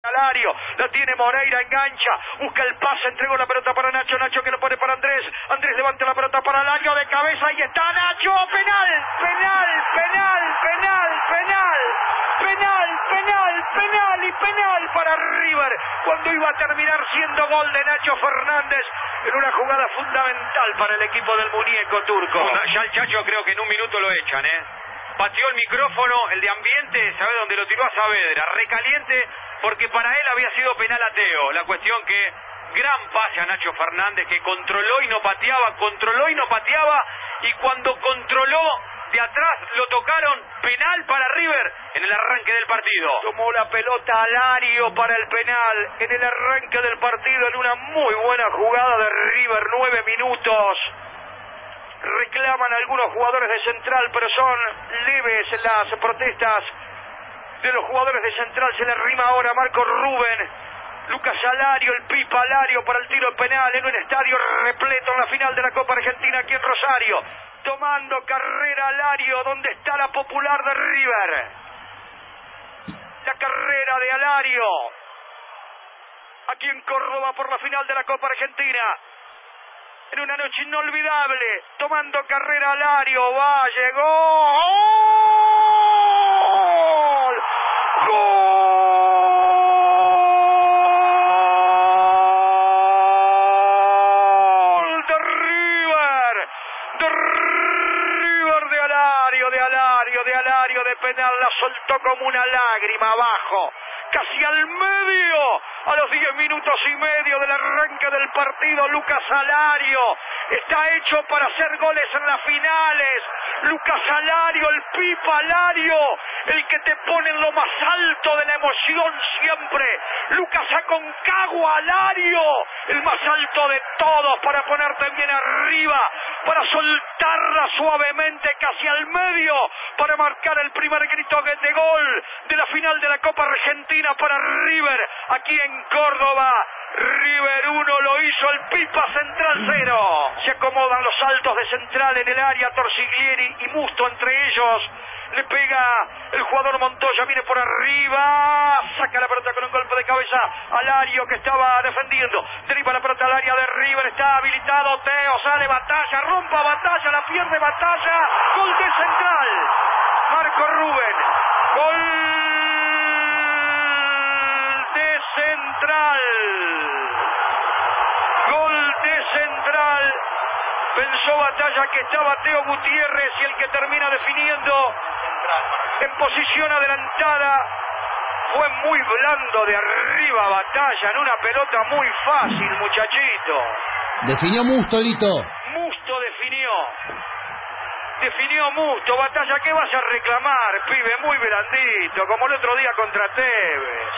Alario, la tiene Moreira, engancha, busca el pase, entregó la pelota para Nacho, Nacho que lo pone para Andrés, Andrés levanta la pelota para Alario de cabeza, ahí está Nacho, penal, penal, penal, penal, penal, penal, penal, penal y penal para River, cuando iba a terminar siendo gol de Nacho Fernández en una jugada fundamental para el equipo del muñeco turco. Ya el Chacho creo que en un minuto lo echan, pateó el micrófono, el de ambiente, ¿sabe dónde lo tiró? A Saavedra, recaliente, porque para él había sido penal a Teo. La cuestión que gran pase a Nacho Fernández, que controló y no pateaba, y cuando controló de atrás lo tocaron, penal para River en el arranque del partido. Tomó la pelota Alario para el penal en el arranque del partido, en una muy buena jugada de River, 9 minutos. Reclaman algunos jugadores de Central, pero son leves las protestas de los jugadores de Central. Se le rima ahora a Marco Rubén. Lucas Alario, el Pipa Alario para el tiro penal en un estadio repleto en la final de la Copa Argentina aquí en Rosario. Tomando carrera Alario, donde está la popular de River. La carrera de Alario aquí en Córdoba por la final de la Copa Argentina. En una noche inolvidable, tomando carrera Alario, va, llegó, ¡gol! ¡Gol de River! De penal, la soltó como una lágrima abajo, casi al medio, a los 10 minutos y medio del arranque del partido. Lucas Alario está hecho para hacer goles en las finales. Lucas Alario, el Pipa Alario, el que te pone en lo más alto de la emoción siempre. Lucas Aconcagua Alario, el más alto de todos, para ponerte bien arriba, para soltarla suavemente casi al medio, para marcar el primer grito de gol de la final de la Copa Argentina para River, aquí en Córdoba. River 1, lo hizo el Pipa, Central 0. Se acomodan los saltos de Central en el área, Torsiglieri y Musto entre ellos. Le pega el jugador Montoya, viene por arriba, saca la pelota con un golpe de cabeza al Alario que estaba defendiendo. Deriva la pelota al área de River, está habilitado Teo, sale Batalla, rompa Batalla, la pierde Batalla. Gol de Central. Marco Rubén. Gol de Central. Gol de Central. Pensó Batalla que estaba Teo Gutiérrez y el que termina definiendo en posición adelantada. Fue muy blando de arriba Batalla en una pelota muy fácil, muchachito. Definió Musto, Lito. Musto definió. Definió Musto. Batalla, ¿qué vas a reclamar, pibe? Muy blandito, como el otro día contra Tevez.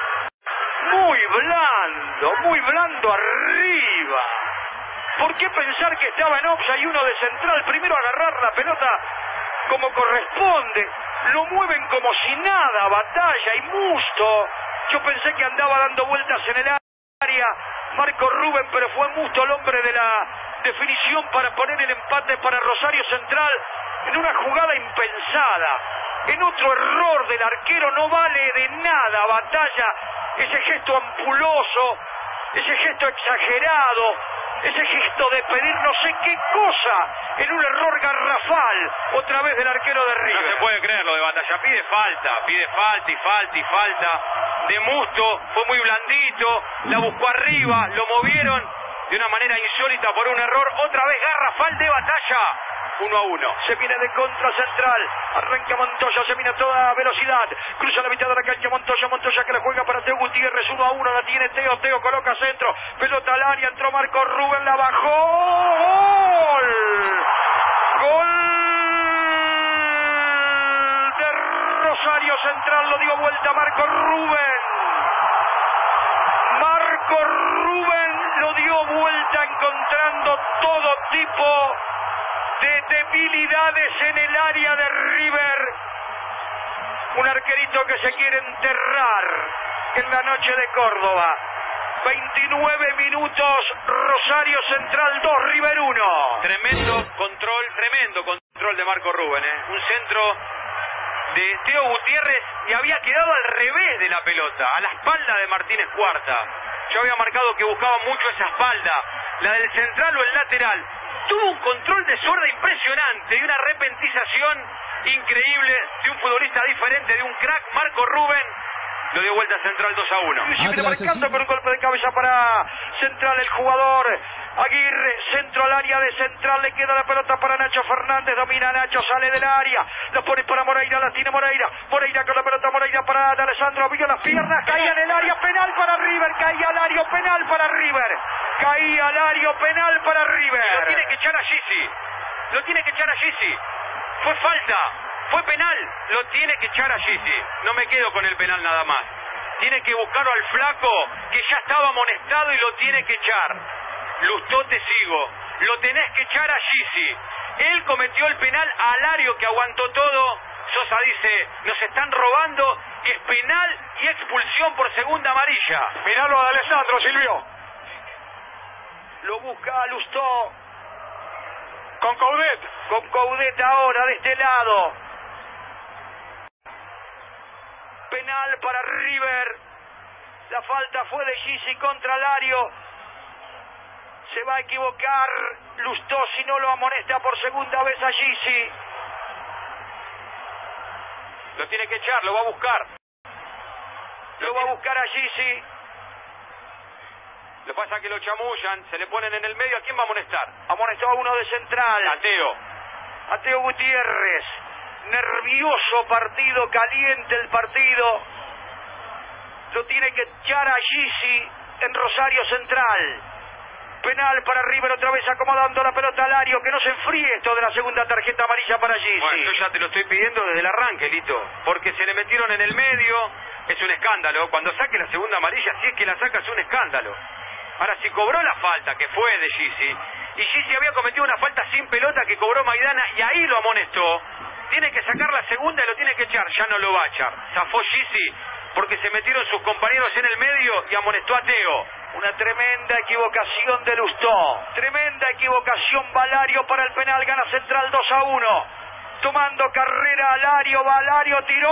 Muy blando arriba. ¿Por qué pensar que estaba en offside y uno de Central? Primero agarrar la pelota como corresponde. Lo mueven como si nada, Batalla y Musto. Yo pensé que andaba dando vueltas en el área Marco Rubén, pero fue Musto el hombre de la definición para poner el empate para Rosario Central en una jugada impensada. En otro error del arquero no vale de nada, Batalla. Ese gesto ampuloso, ese gesto exagerado, ese gesto de pedir no sé qué cosa en un error garrafal otra vez del arquero de River. No se puede creer lo de Batalla, pide falta de Musto, fue muy blandito, la buscó arriba, lo movieron de una manera insólita por un error, otra vez garrafal de Batalla. 1-1. Se viene de contra Central. Arranca Montoya, se viene a toda velocidad. Cruza la mitad de la cancha Montoya que la juega para Teo Gutiérrez. 1-1, la tiene Teo coloca centro. Pelota al área, entró Marco Rubén, la bajó. Gol de Rosario Central, lo dio vuelta Marco Rubén. Marco Rubén lo dio vuelta encontrando todo tipo de debilidades en el área de River. Un arquerito que se quiere enterrar en la noche de Córdoba. 29 minutos, Rosario Central 2, River 1. Tremendo control de Marco Rubén, Un centro de Teo Gutiérrez y había quedado al revés de la pelota, a la espalda de Martínez Cuarta. Yo había marcado que buscaba mucho esa espalda, la del central o el lateral. Tuvo un control de zurda impresionante y una repentización increíble de un futbolista diferente, de un crack, Marco Rubén. Lo dio vuelta Central 2-1. Y viene marcando con un golpe de cabeza para Central el jugador Aguirre, centro al área de Central, le queda la pelota para Nacho Fernández, domina Nacho, sale del área, lo pone para Moreira, la tiene Moreira con la pelota, Moreira para Alessandro, abrió las piernas, caía en el área, penal para River, caía al área, penal para River, caía al área, penal para River. Lo tiene que echar a Gisi, lo tiene que echar a Gisi, fue falta. Fue penal, lo tiene que echar a Gisi. No me quedo con el penal nada más. Tiene que buscarlo al flaco, que ya estaba amonestado y lo tiene que echar. Lustó, te sigo. Lo tenés que echar a Gisi. Él cometió el penal a Alario, que aguantó todo. Sosa dice, nos están robando. Es penal y expulsión por segunda amarilla. Miralo a Alessandro, Silvio. Lo busca Lustó. Con Coudet ahora de este lado. Penal para River. La falta fue de Gisi contra Alario. Se va a equivocar Lustó si no lo amonesta por segunda vez a Gisi. Lo tiene que echar, lo va a buscar. Lo va a buscar a Gisi. Lo pasa que lo chamullan, se le ponen en el medio. ¿A quién va a amonestar? Amonestó a uno de Central. A Teo Gutiérrez. Nervioso partido, caliente el partido. Lo tiene que echar a Gisi en Rosario Central. Penal para River, otra vez acomodando la pelota a Alario. Que no se enfríe esto de la segunda tarjeta amarilla para Gisi. Bueno, yo ya te lo estoy pidiendo desde el arranque, Lito. Porque se le metieron en el medio. Es un escándalo. Cuando saque la segunda amarilla, si es que la saca, es un escándalo. Ahora, si cobró la falta, que fue de Gisi, y Gisi había cometido una falta sin pelota que cobró Maidana, y ahí lo amonestó, tiene que sacar la segunda y lo tiene que echar. Ya no lo va a echar. Zafó Gisi porque se metieron sus compañeros en el medio y amonestó a Teo. Una tremenda equivocación de Lustó. Tremenda equivocación Valario para el penal. Gana Central 2-1. Tomando carrera Alario. Valario tiró.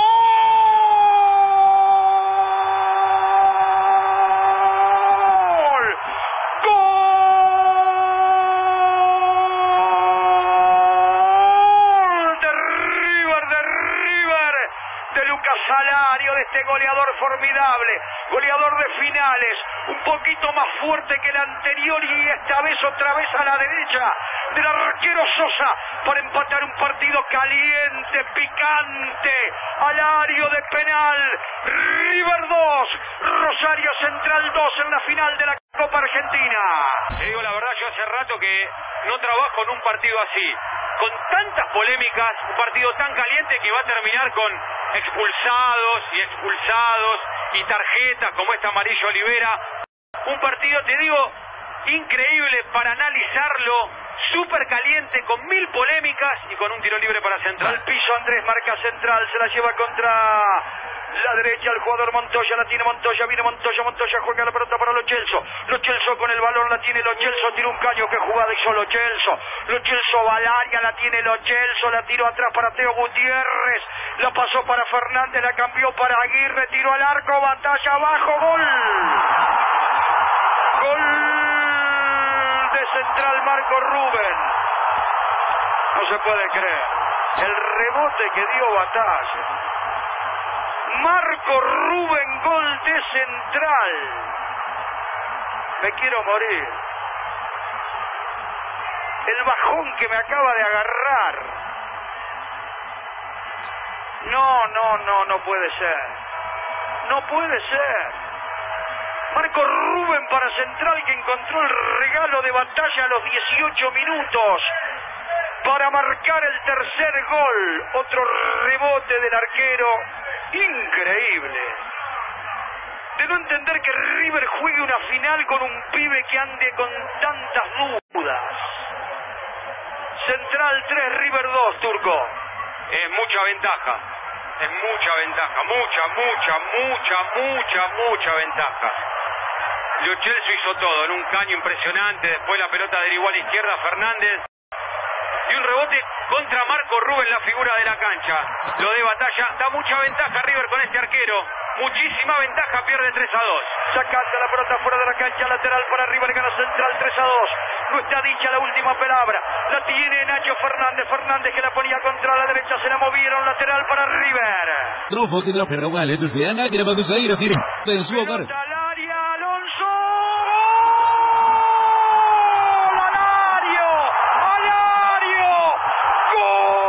Alario, de este goleador formidable, goleador de finales, un poquito más fuerte que el anterior y esta vez otra vez a la derecha del arquero Sosa para empatar un partido caliente, picante. Alario de penal, River 2, Rosario Central 2 en la final de la Copa Argentina. Te digo la verdad, yo hace rato que no trabajo en un partido así, con tantas polémicas, un partido tan caliente que va a terminar con expulsados y tarjetas como esta amarillo Olivera. Un partido, te digo, increíble para analizarlo, súper caliente, con 1000 polémicas y con un tiro libre para Central. Al piso Andrés, marca Central, se la lleva contra la derecha el jugador Montoya, la tiene Montoya, viene Montoya, juega la pelota para Lo Celso con el balón, la tiene Lo Celso, tira un caño, que jugada hizo Lo Celso va al área, la tiene Lo Celso, la tiró atrás para Teo Gutiérrez, la pasó para Fernández, la cambió para Aguirre, tiró al arco, batalla abajo, gol de Central, Marco Rubén. No se puede creer el rebote que dio Batalla. Marco Rubén, gol de Central. Me quiero morir. El bajón que me acaba de agarrar. No puede ser. No puede ser. Marco Rubén para Central, que encontró el regalo de Batalla a los 18 minutos para marcar el tercer gol. Otro rebote del arquero. Increíble. De no entender que River juegue una final con un pibe que ande con tantas dudas. Central 3, River 2, Turco. Es mucha ventaja. Es mucha ventaja. Mucha ventaja. Lo Celso hizo todo en un caño impresionante. Después la pelota derivó a la izquierda Fernández. Y y un rebote contra Marco Rubén, la figura de la cancha. Lo de Batalla da mucha ventaja River con este arquero. Muchísima ventaja, pierde 3-2. Sacando la pelota fuera de la cancha, lateral para River, gana Central 3-2. No está dicha la última palabra. La tiene Nacho Fernández. Fernández que la ponía contra la derecha, se la movieron, lateral para River. Trofo que la perrogal, esto es de Ana, que la va a salir a tirar en su hogar. Pelota al área, Alonso. ¡Alario! ¡Alario! ¡Gol!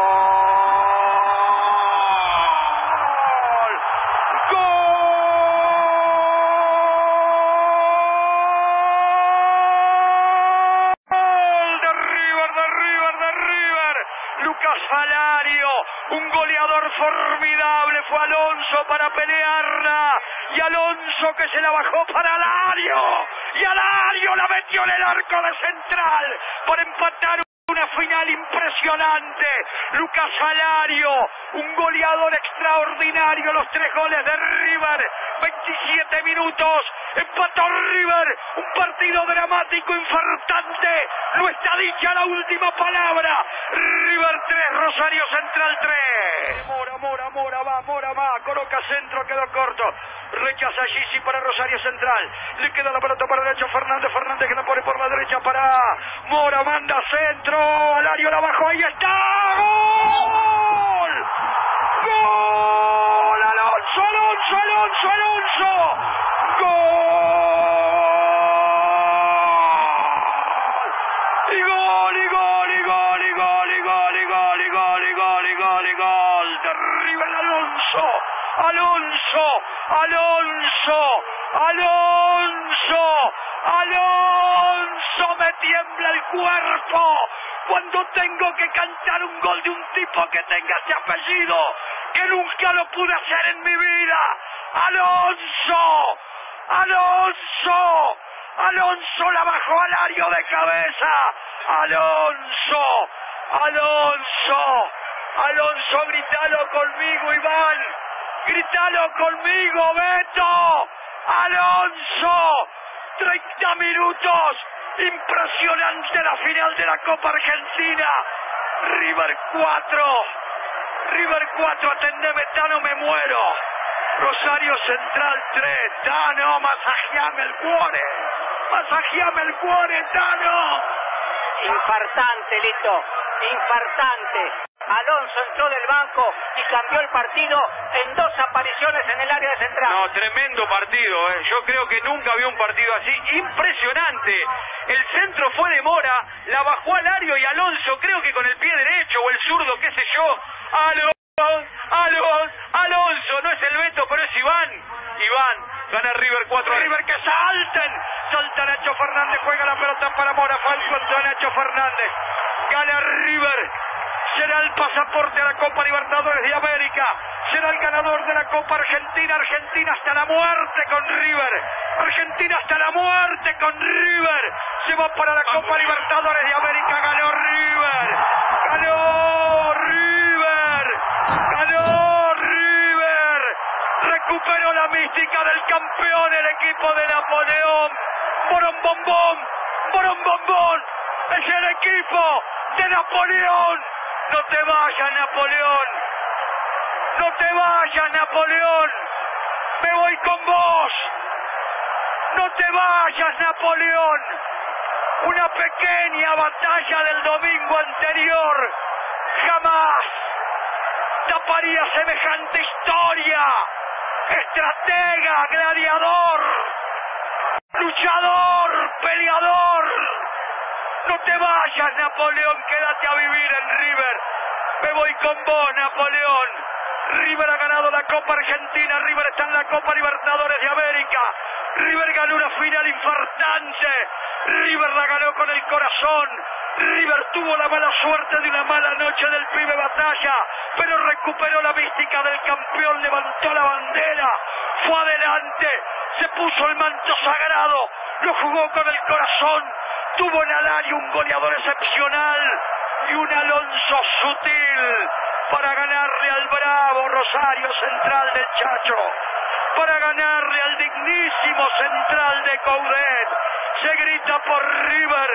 Alario, un goleador formidable, fue Alonso para pelearla, y Alonso que se la bajó para Alario, y Alario la metió en el arco de Central para empatar una final impresionante. Lucas Alario, un goleador extraordinario, los 3 goles de River, 27 minutos, empató River, un partido dramático, infartante, no está dicha la última palabra. River 3, Rosario Central 3. Mora va, coloca centro, quedó corto, rechaza Gisi para Rosario Central, le queda la pelota para derecho Fernández que la pone por la derecha para Mora, manda centro, Alario la bajó, ahí está, ¡gol! ¡Gol! Alonso, ¡gol! Alonso, me tiembla el cuerpo cuando tengo que cantar un gol de un tipo que tenga ese apellido, que nunca lo pude hacer en mi vida. Alonso la bajó Alario de cabeza. Alonso, grítalo conmigo, Iván. Grítalo conmigo, Beto. Alonso, 30 minutos. Impresionante la final de la Copa Argentina. River 4, atendeme, Tano, me muero. Rosario Central 3, Tano, masajeame el cuore, Tano. Infartante, Lito, infartante. Alonso entró del banco y cambió el partido en 2 apariciones en el área de Central. No, tremendo partido, ¿eh? Yo creo que nunca vi un partido así. Impresionante. El centro fue de Mora, la bajó Alario y Alonso, creo que con el pie derecho o el zurdo, qué sé yo. Alonso, no es el Beto, pero es Iván, gana River 4. River que salta Nacho Fernández, juega la pelota para Mora, falso contra Nacho Fernández, gana River. Será el pasaporte a la Copa Libertadores de América. Será el ganador de la Copa Argentina. Argentina hasta la muerte con River. Se va para la Copa Libertadores de América. Ganó River. Recuperó la mística del campeón, el equipo de Napoleón. Borombombón. Es el equipo de Napoleón. No te vayas, Napoleón. Me voy con vos. No te vayas, Napoleón. Una pequeña batalla del domingo anterior jamás taparía semejante historia. Estratega, gladiador, luchador, peleador. No te vayas, Napoleón, quédate a vivir en River. Me voy con vos, Napoleón. River ha ganado la Copa Argentina, River está en la Copa Libertadores de América. River ganó una final infartante. River la ganó con el corazón. River tuvo la mala suerte de una mala noche del pibe Batalla, pero recuperó la mística del campeón, levantó la bandera, fue adelante, se puso el manto sagrado, lo jugó con el corazón. Tuvo en Alario un goleador excepcional y un Alonso sutil para ganarle al bravo Rosario Central del Chacho, para ganarle al dignísimo Central de Coudet. Se grita por River,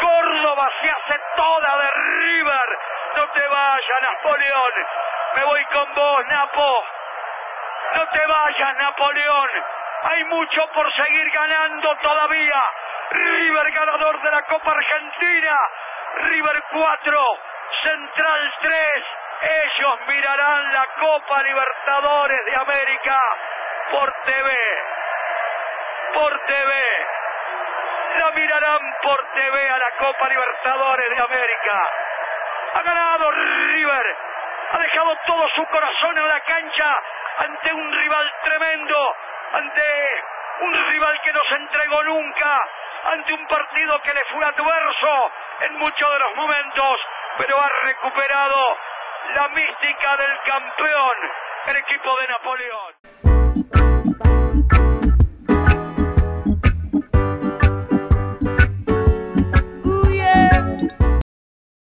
Córdoba se hace toda de River. No te vayas, Napoleón. Me voy con vos, Napo. No te vayas, Napoleón. Hay mucho por seguir ganando todavía. River ganador de la Copa Argentina. River 4, Central 3. Ellos mirarán la Copa Libertadores de América por TV. Por TV. La mirarán por TV a la Copa Libertadores de América. Ha ganado River. Ha dejado todo su corazón en la cancha ante un rival tremendo, ante un rival que no se entregó nunca, ante un partido que le fue adverso en muchos de los momentos, pero ha recuperado la mística del campeón, el equipo de Napoleón.